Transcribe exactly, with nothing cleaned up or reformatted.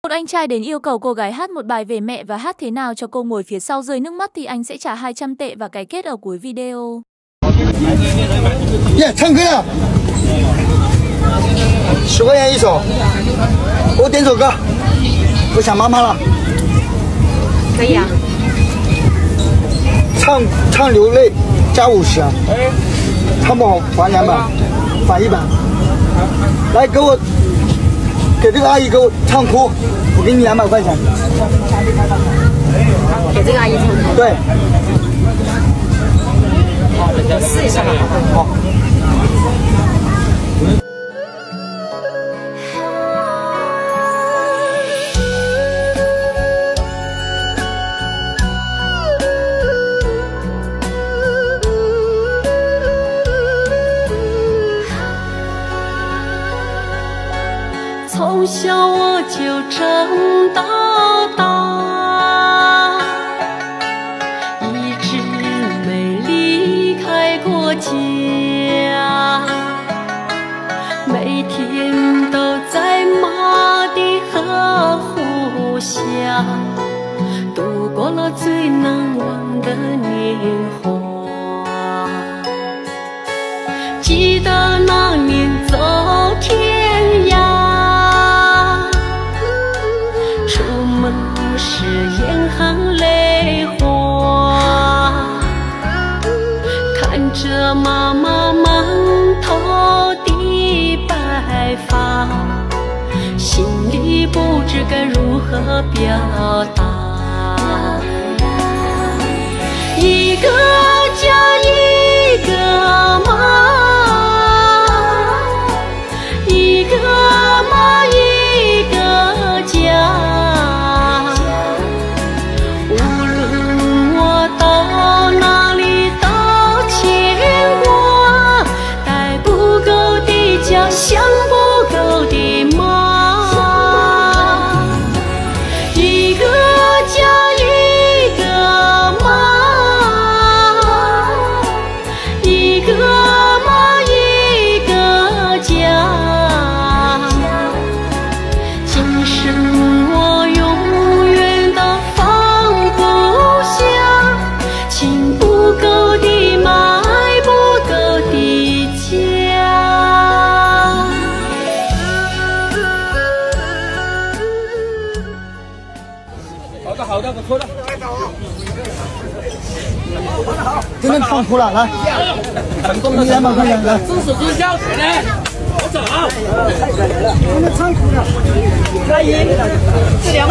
Một anh trai đến yêu cầu cô gái hát một bài về mẹ và hát thế nào cho cô ngồi phía sau rơi nước mắt thì anh sẽ trả hai trăm tệ và cái kết ở cuối video. Yeah, 唱歌了，十块钱一首，给我点首歌，我想妈妈了。 可以啊。 唱唱流泪加五十啊，唱不好罚两百，罚一百。来，给我给这个阿姨给我唱哭，我给你两百块钱。 给这个阿姨唱哭。 对。 我试一下吧，好不好？ 好。 从小我就长到大，一直没离开过家，每天都在妈的呵护下，度过了最难忘的年华。记得那年走天涯，是眼含泪花，看着妈妈满头的白发，心里不知该如何表达。一个家一个妈，一个妈一个家。想不够的妈，一个家一个妈，一个妈一个家。今生我永远都放不下，情不够的妈，爱不够的家。 好的，不错的。 真的唱哭了，来， 成功了， 你两百块钱来， 自始至交钱呢？我走啊！ 真的唱哭了， 可以，这两。